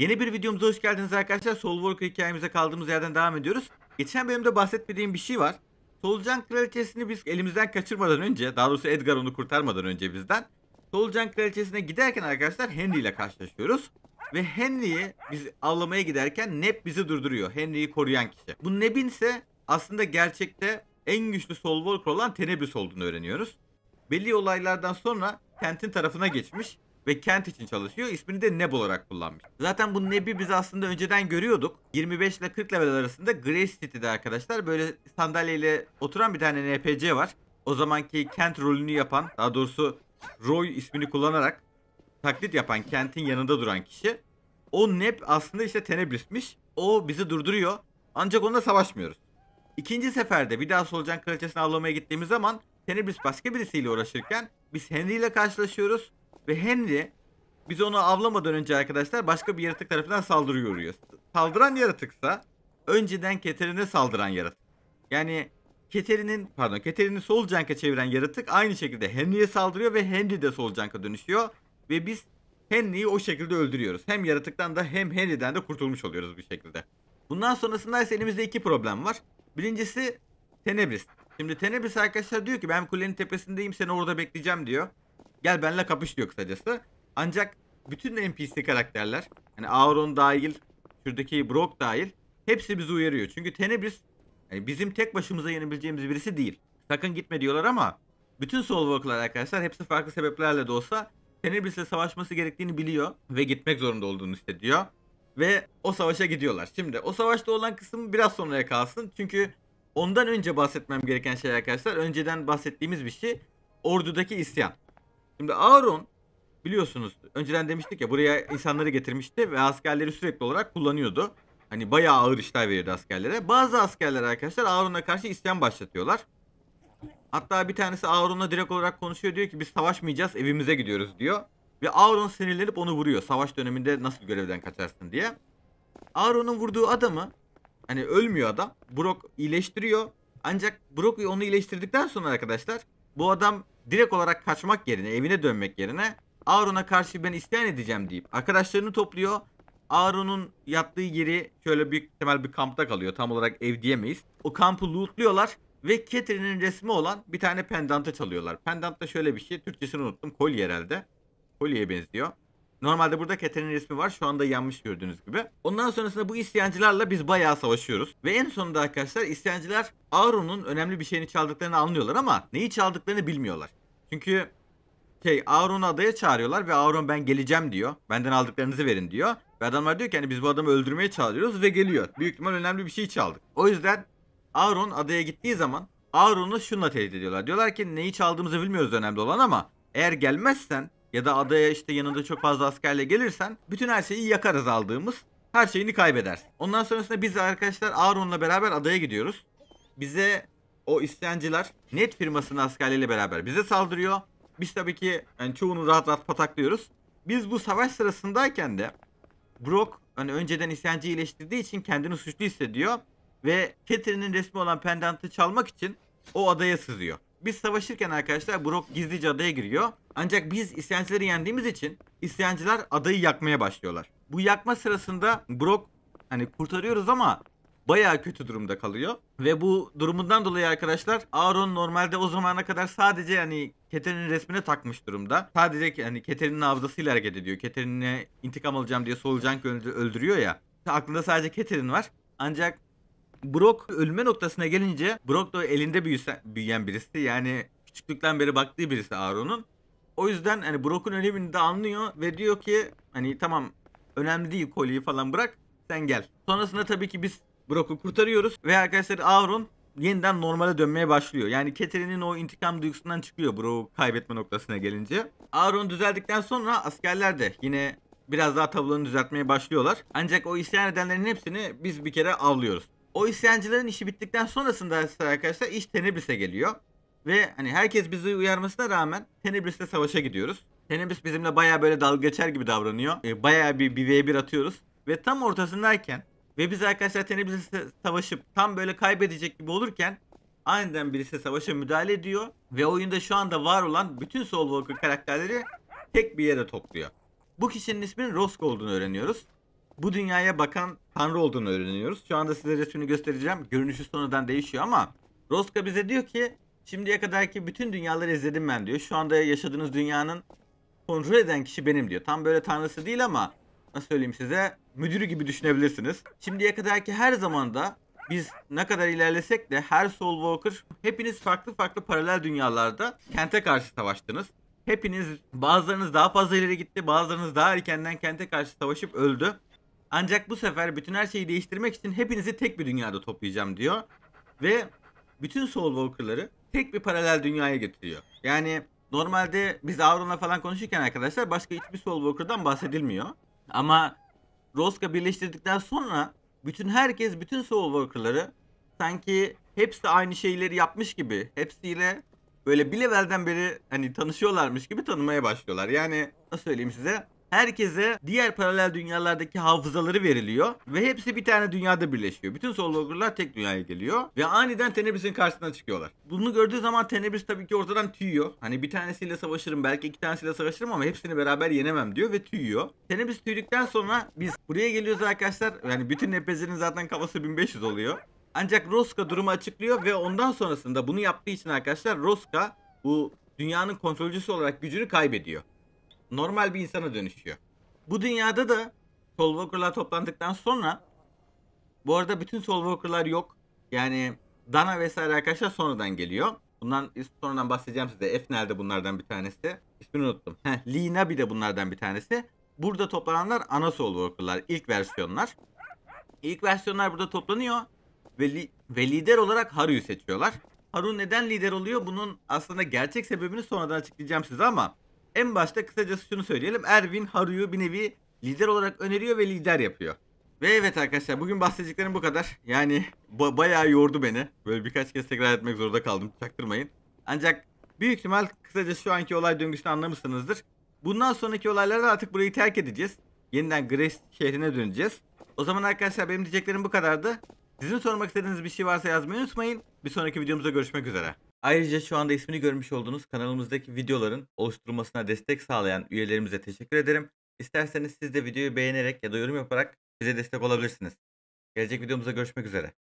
Yeni bir videomuza hoş geldiniz arkadaşlar. Soulworker hikayemize kaldığımız yerden devam ediyoruz. Geçen bölümde bahsetmediğim bir şey var. Solucan Kraliçesi'ni biz elimizden kaçırmadan önce, daha doğrusu Edgar onu kurtarmadan önce bizden, Solucan Kraliçesi'ne giderken arkadaşlar Henry ile karşılaşıyoruz. Ve Henry'i biz avlamaya giderken Neb bizi durduruyor. Henry'i koruyan kişi. Bu Neb'in ise aslında gerçekte en güçlü Soulworker olan Tenebrous olduğunu öğreniyoruz. Belli olaylardan sonra Kent'in tarafına geçmiş ve Kent için çalışıyor. İsmini de Neb olarak kullanmış. Zaten bu Neb'i biz aslında önceden görüyorduk. 25 ile 40 level arasında Grace City'de arkadaşlar böyle sandalyeyle oturan bir tane NPC var. O zamanki Kent rolünü yapan, daha doğrusu Roy ismini kullanarak taklit yapan Kent'in yanında duran kişi. O Neb aslında işte Tenebris'miş. O bizi durduruyor. Ancak onunla savaşmıyoruz. İkinci seferde bir daha Solucan Kraliçesi'ni avlamaya gittiğimiz zaman Tenebris başka birisiyle uğraşırken biz Henry ile karşılaşıyoruz. Ve Henry biz onu avlamadan önce arkadaşlar başka bir yaratık tarafından saldırıya uğruyor. Saldıran yaratıksa önceden Keterin'e saldıran yaratık. Yani Keterin'i Solucank'a çeviren yaratık aynı şekilde Henry'e saldırıyor ve Henry de Solucank'a dönüşüyor. Ve biz Henry'yi o şekilde öldürüyoruz. Hem yaratıktan da hem Henry'den de kurtulmuş oluyoruz bir şekilde. Bundan sonrasında ise elimizde iki problem var. Birincisi Tenebris. Şimdi Tenebris arkadaşlar diyor ki ben kulenin tepesindeyim, seni orada bekleyeceğim diyor. Gel benimle kapış diyor kısacası. Ancak bütün NPC karakterler, hani Auron dahil, şuradaki Brock dahil, hepsi bizi uyarıyor. Çünkü Tenebris yani bizim tek başımıza yenebileceğimiz birisi değil. Sakın gitme diyorlar ama bütün Soulworker'lar arkadaşlar hepsi farklı sebeplerle de olsa Tenebris'le savaşması gerektiğini biliyor ve gitmek zorunda olduğunu hissediyor. Ve o savaşa gidiyorlar. Şimdi o savaşta olan kısım biraz sonraya kalsın. Çünkü ondan önce bahsetmem gereken şey arkadaşlar, önceden bahsettiğimiz bir şey, ordudaki isyan. Şimdi Auron biliyorsunuz önceden demiştik ya, buraya insanları getirmişti ve askerleri sürekli olarak kullanıyordu. Hani bayağı ağır işler veriyordu askerlere. Bazı askerler arkadaşlar Auron'a karşı isyan başlatıyorlar. Hatta bir tanesi Auron'la direkt olarak konuşuyor, diyor ki biz savaşmayacağız, evimize gidiyoruz diyor. Ve Auron sinirlenip onu vuruyor, savaş döneminde nasıl görevden kaçarsın diye. Auron'un vurduğu adamı, hani ölmüyor adam, Brock iyileştiriyor. Ancak Brock onu iyileştirdikten sonra arkadaşlar bu adam direkt olarak kaçmak yerine, evine dönmek yerine Auron'a karşı ben isyan edeceğim deyip arkadaşlarını topluyor. Auron'un yattığı yeri şöyle büyük ihtimal bir kampta kalıyor. Tam olarak ev diyemeyiz. O kampı lootluyorlar ve Catherine'in resmi olan bir tane pendantı çalıyorlar. Pendant da şöyle bir şey. Türkçesini unuttum. Kolye herhalde. Kolyeye benziyor. Normalde burada Catherine'in resmi var. Şu anda yanmış gördüğünüz gibi. Ondan sonrasında bu isyancılarla biz bayağı savaşıyoruz. Ve en sonunda arkadaşlar isyancılar Auron'un önemli bir şeyini çaldıklarını anlıyorlar ama neyi çaldıklarını bilmiyorlar. Çünkü Auron'u adaya çağırıyorlar ve Auron ben geleceğim diyor. Benden aldıklarınızı verin diyor. Ve adamlar diyor ki hani biz bu adamı öldürmeye çağırıyoruz ve geliyor. Büyük ihtimal önemli bir şey çaldık. O yüzden Auron adaya gittiği zaman Auron'u şununla tehdit ediyorlar. Diyorlar ki neyi çaldığımızı bilmiyoruz önemli olan ama eğer gelmezsen ya da adaya işte yanında çok fazla askerle gelirsen bütün her şeyi yakarız, aldığımız her şeyini kaybedersin. Ondan sonrasında biz arkadaşlar Auron'la beraber adaya gidiyoruz. Bize o isyancılar Net firmasının askerleriyle beraber bize saldırıyor. Biz tabii ki yani çoğunu rahat rahat pataklıyoruz. Biz bu savaş sırasındayken de Brock hani önceden isyancı iyileştirdiği için kendini suçlu hissediyor ve Catherine'in resmi olan pendantı çalmak için o adaya sızıyor. Biz savaşırken arkadaşlar Brock gizlice adaya giriyor. Ancak biz isyancıları yendiğimiz için isyancılar adayı yakmaya başlıyorlar. Bu yakma sırasında Brock hani kurtarıyoruz ama bayağı kötü durumda kalıyor. Ve bu durumundan dolayı arkadaşlar Auron normalde o zamana kadar sadece hani Catherine'in resmine takmış durumda. Sadece hani Catherine'in hafızasıyla hareket ediyor. Catherine'e intikam alacağım diye Solucank öldürüyor ya. Aklında sadece Catherine var. Ancak Brock ölme noktasına gelince, Brock da elinde büyüyen birisi. Yani küçüklükten beri baktığı birisi Auron'un. O yüzden hani Brock'un önemini de anlıyor ve diyor ki hani tamam, önemli değil, kolyeyi falan bırak, sen gel. Sonrasında tabii ki biz Brock'u kurtarıyoruz ve arkadaşlar Auron yeniden normale dönmeye başlıyor. Yani Catherine'in o intikam duygusundan çıkıyor Brock'u kaybetme noktasına gelince. Auron düzeldikten sonra askerler de yine biraz daha tavırlarını düzeltmeye başlıyorlar. Ancak o isyan edenlerin hepsini biz bir kere avlıyoruz. O isyancıların işi bittikten sonrasında arkadaşlar iş Tenebris'e geliyor. Ve hani herkes bizi uyarmasına rağmen Tenebris'le savaşa gidiyoruz. Tenebris bizimle bayağı böyle dalga geçer gibi davranıyor. Bayağı bir v1 atıyoruz. Ve tam ortasındayken ve biz arkadaşlar Tenebris'le savaşıp tam böyle kaybedecek gibi olurken aniden birisi savaşa müdahale ediyor. Ve oyunda şu anda var olan bütün Soulworker karakterleri tek bir yere topluyor. Bu kişinin isminin Rosk olduğunu öğreniyoruz. bu dünyaya bakan tanrı olduğunu öğreniyoruz. Şu anda size resmini göstereceğim. Görünüşü sonradan değişiyor ama Roska bize diyor ki şimdiye kadarki bütün dünyaları izledim ben diyor. Şu anda yaşadığınız dünyanın kontrol eden kişi benim diyor. Tam böyle tanrısı değil ama nasıl söyleyeyim size, müdürü gibi düşünebilirsiniz. Şimdiye kadarki her zamanda biz ne kadar ilerlesek de her Soul Walker hepiniz farklı farklı paralel dünyalarda kente karşı savaştınız. Hepiniz, bazılarınız daha fazla ileri gitti, bazılarınız daha erkenden kente karşı savaşıp öldü. Ancak bu sefer bütün her şeyi değiştirmek için hepinizi tek bir dünyada toplayacağım diyor. Ve bütün Soul Walker'ları tek bir paralel dünyaya getiriyor. Yani normalde biz Auron'la falan konuşurken arkadaşlar başka hiçbir Soul Walker'dan bahsedilmiyor. Ama Roska birleştirdikten sonra bütün herkes, bütün Soul Walker'ları sanki hepsi aynı şeyleri yapmış gibi, hepsiyle böyle bir levelden beri hani tanışıyorlarmış gibi tanımaya başlıyorlar. Yani nasıl söyleyeyim size? Herkese diğer paralel dünyalardaki hafızaları veriliyor ve hepsi bir tane dünyada birleşiyor. Bütün Soul Walker'lar tek dünyaya geliyor ve aniden Tenebris'in karşısına çıkıyorlar. Bunu gördüğü zaman Tenebris tabii ki ortadan tüyüyor. Hani bir tanesiyle savaşırım, belki iki tanesiyle savaşırım ama hepsini beraber yenemem diyor ve tüyüyor. Tenebris tüydükten sonra biz buraya geliyoruz arkadaşlar. Yani bütün NPC'lerin zaten kafası 1500 oluyor. Ancak Roska durumu açıklıyor ve ondan sonrasında bunu yaptığı için arkadaşlar Roska bu dünyanın kontrolcüsü olarak gücünü kaybediyor. Normal bir insana dönüşüyor. Bu dünyada da Soul Walker'lar toplandıktan sonra, bu arada bütün Soul Walker'lar yok. Yani Dana vesaire arkadaşlar sonradan geliyor. Bundan sonradan bahsedeceğim size. Efnel de bunlardan bir tanesi. İsmini unuttum. Lina bir de bunlardan bir tanesi. Burada toplananlar ana Soul Walker'lar. İlk versiyonlar. İlk versiyonlar burada toplanıyor ve lider olarak Haru'yu seçiyorlar. Haru neden lider oluyor? Bunun aslında gerçek sebebini sonradan açıklayacağım size ama en başta kısacası şunu söyleyelim. Erwin Haru'yu bir nevi lider olarak öneriyor ve lider yapıyor. Ve evet arkadaşlar, bugün bahsedeceklerim bu kadar. Yani bayağı yordu beni. Böyle birkaç kez tekrar etmek zorunda kaldım. Çaktırmayın. Ancak büyük ihtimal kısaca şu anki olay döngüsünü anlamışsınızdır. Bundan sonraki olaylarda artık burayı terk edeceğiz. Yeniden Grace şehrine döneceğiz. O zaman arkadaşlar benim diyeceklerim bu kadardı. Sizin sormak istediğiniz bir şey varsa yazmayı unutmayın. Bir sonraki videomuzda görüşmek üzere. Ayrıca şu anda ismini görmüş olduğunuz kanalımızdaki videoların oluşturulmasına destek sağlayan üyelerimize teşekkür ederim. İsterseniz siz de videoyu beğenerek ya da yorum yaparak bize destek olabilirsiniz. Gelecek videomuzda görüşmek üzere.